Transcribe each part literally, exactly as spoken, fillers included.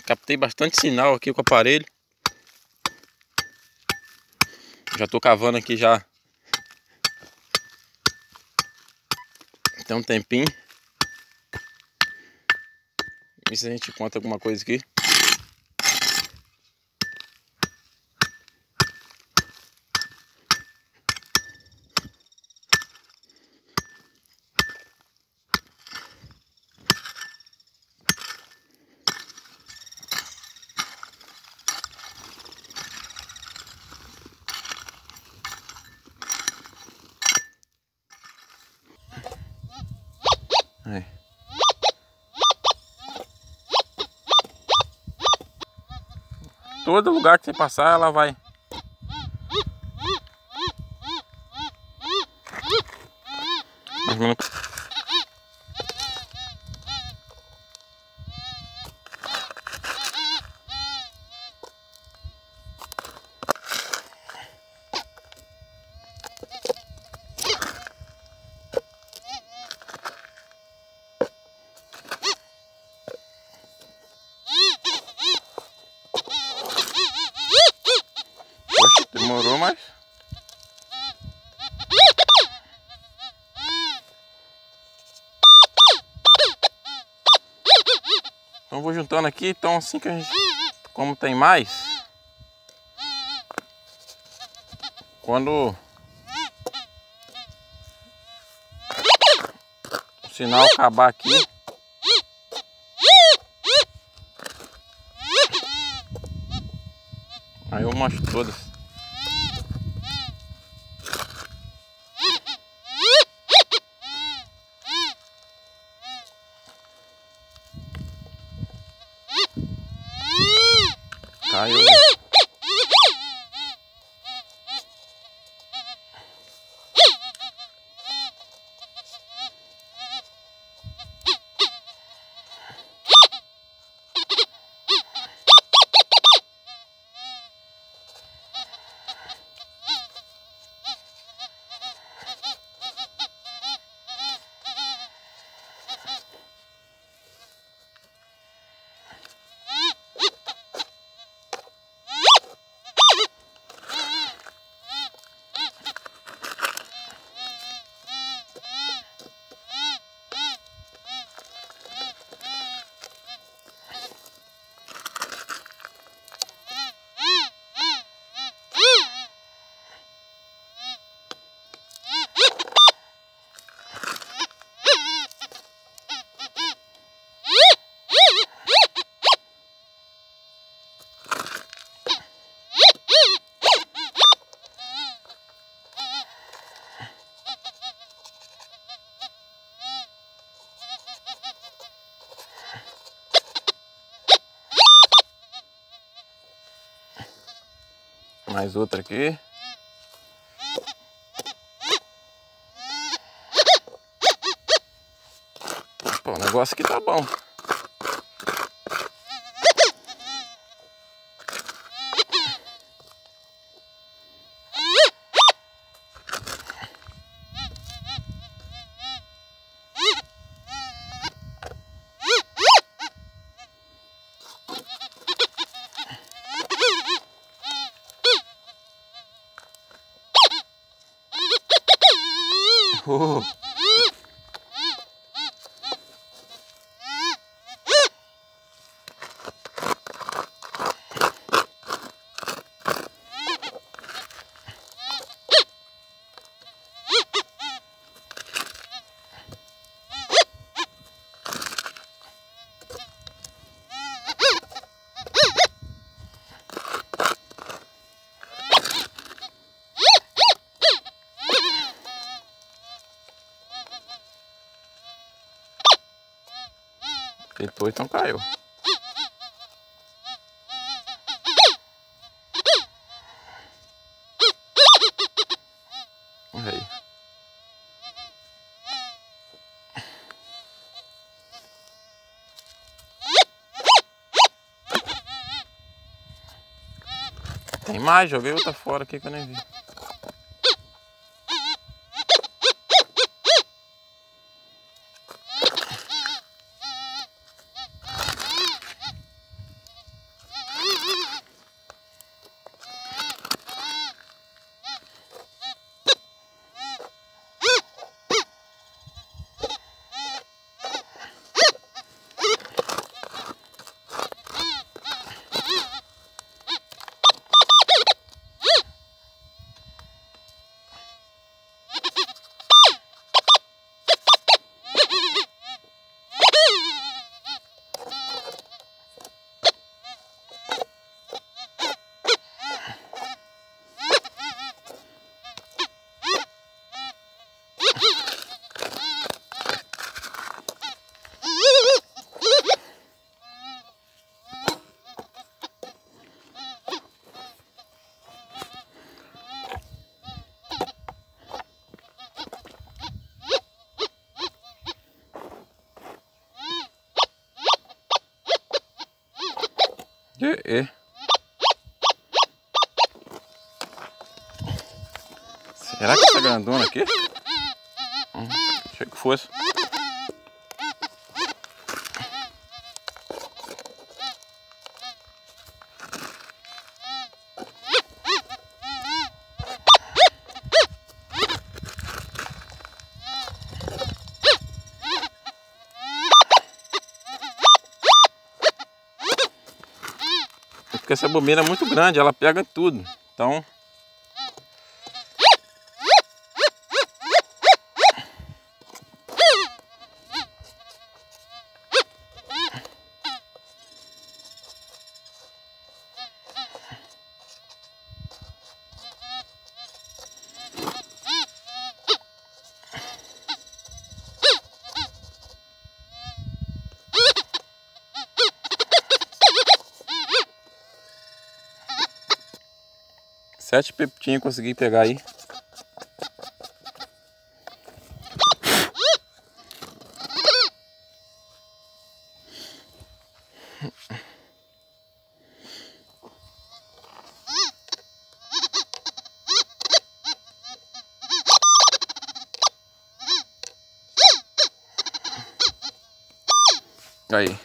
Captei bastante sinal aqui com o aparelho. Já tô cavando aqui já tem um tempinho. Ver se a gente encontra alguma coisa aqui. Aí. Todo lugar que você passar, ela vai. Mas não... Poxa, demorou, mas... Então vou juntando aqui, então assim que a gente... Como tem mais... Quando... O sinal acabar aqui... Aí eu mostro todas. Caiu. Mais outra aqui. Pô, o negócio aqui tá bom. Oh. Depois então caiu. Aí. Tem mais, joguei outra fora aqui que eu nem vi. É, é. Será que essa grandona aqui? Hum, achei que fosse. Porque essa bobeira é muito grande, ela pega tudo. Então... Sete pepitinhos consegui pegar aí. Aí.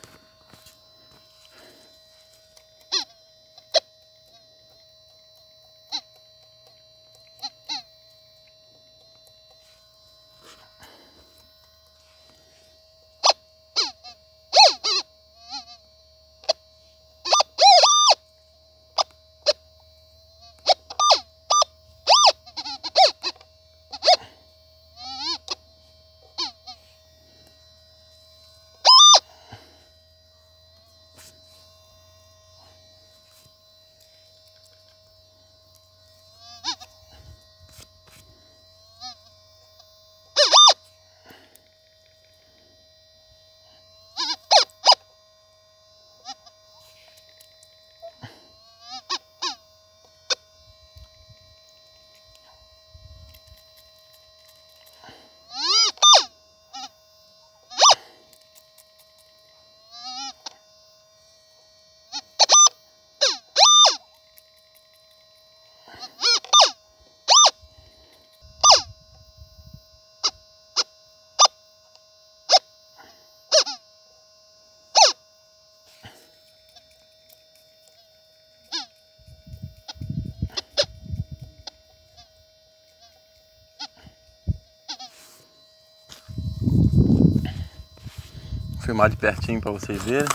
Vou filmar de pertinho para vocês verem.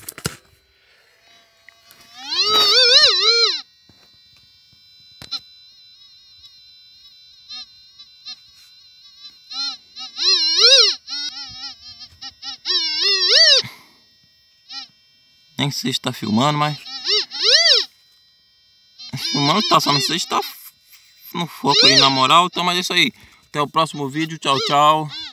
Nem sei se está filmando, mas... Filmando tá, só não sei se está no foco aí na moral. Então, mas é isso aí. Até o próximo vídeo. Tchau, tchau.